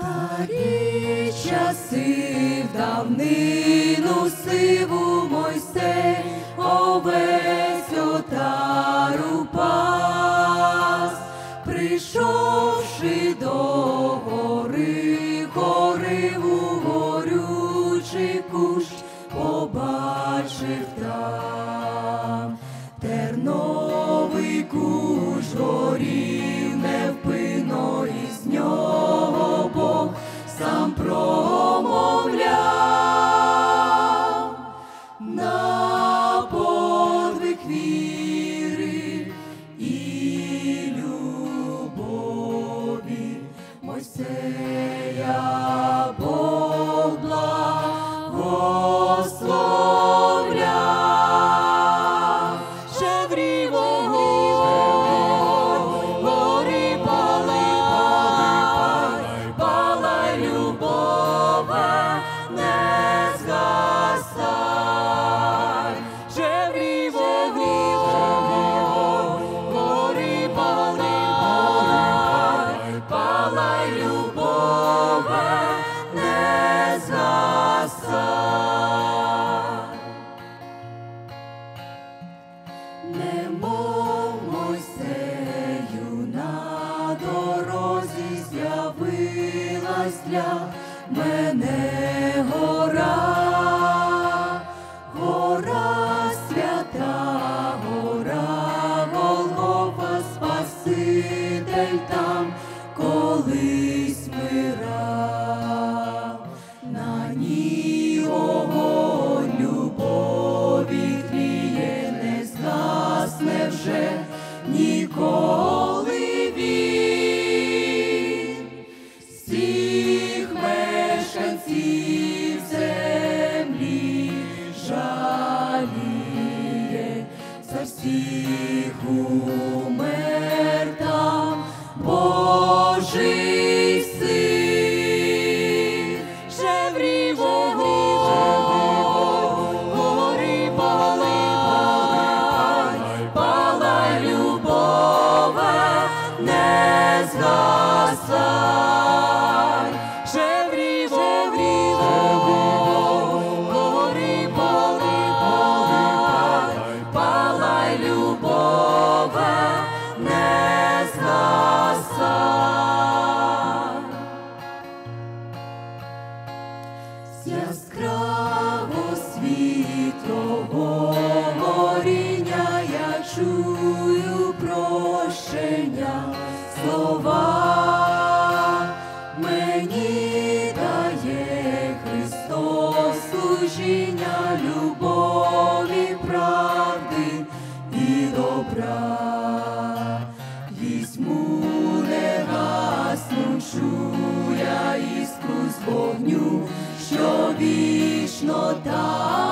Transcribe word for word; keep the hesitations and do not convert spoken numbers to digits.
Старі часи в давнину сиву Мойсей овець отару пас, прийшовши до гори, горив у горючий кущ, побачив там терновий кущ, горів невпинно, із нього Бог сам промовляв на подвиг віри і любові Мойсея Бог благословляв. Жеврів вогонь, гори палай, палай, любове, не згасай. Жеврів вогонь, гори палай, палай, любове, не згасай. Немов Мойсею на дорозі з'явилась для мене гора, гора свята, гора Голгофа, Спаситель там колись мирав. На ній огонь любові тліє, не згасне вже ніколи він. Всіх мешканців землі жаліє, за всіх умер там Божий Син. Жеврів вогонь, гори палай, палай, любове, не згасай. Жеврів вогонь, гори палай, палай, любове, не згасай. З яскраво світлого горіння я чую прощення слова. Мені дає Христос служіння любові, правди і добра. Візьму негаснучу я іскру з вогню, що вічно там